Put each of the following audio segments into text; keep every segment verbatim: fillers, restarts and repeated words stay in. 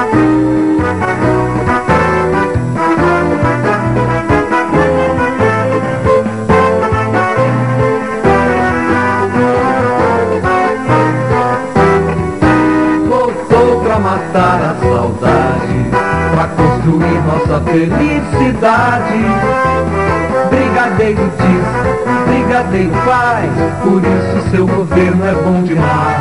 Matar a saudade, pra construir nossa felicidade. Brigadeiro diz, brigadeiro faz, por isso seu governo é bom demais.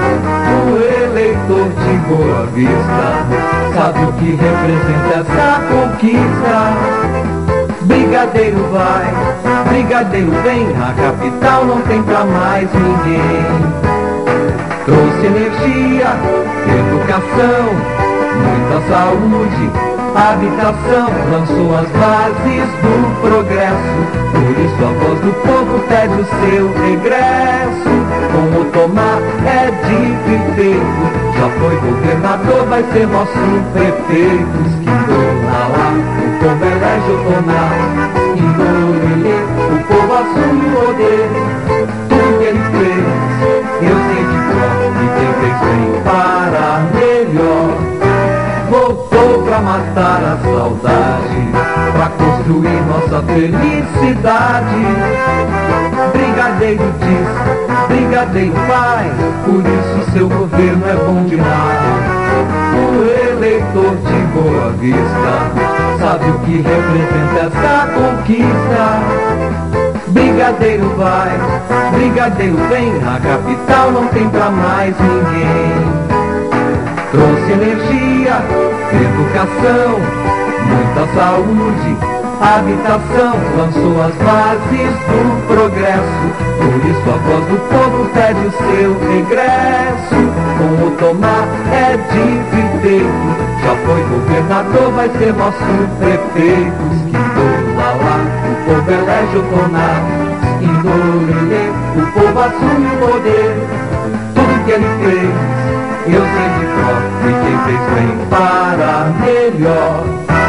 O eleitor de Boa Vista sabe o que representa essa conquista. Brigadeiro vai, brigadeiro vem, a capital não tem pra mais ninguém. Trouxe energia, educação, muita saúde, habitação, lançou as bases do progresso. Por isso a voz do povo pede o seu regresso. Com o Tomar é dito e feito, já foi governador, vai ser nosso prefeito. Esquindou lá lá, o povo elege o Tomar. Esquindou ele, o povo assume o poder. Tudo que ele fez, eu sei de cor, e quem fez bem para melhor. Voltou pra matar a saudade, pra construir nossa felicidade. Brigadeiro diz, brigadeiro faz, por isso seu governo é bom demais. O eleitor de Boa Vista sabe o que representa essa conquista. Brigadeiro vai, brigadeiro vem, a capital não tem pra mais ninguém. Trouxe energia, educação, muita saúde, habitação, lançou as bases do progresso. Por isso a voz do povo pede o seu regresso. Com o Tomar é dito e feito, já foi governador, vai ser nosso prefeito. Esquindou lá lá, o povo elege o Tomar. Esquindou ele, o povo assume o poder. Tudo que ele fez, eu sei de cor, e quem fez bem para melhor.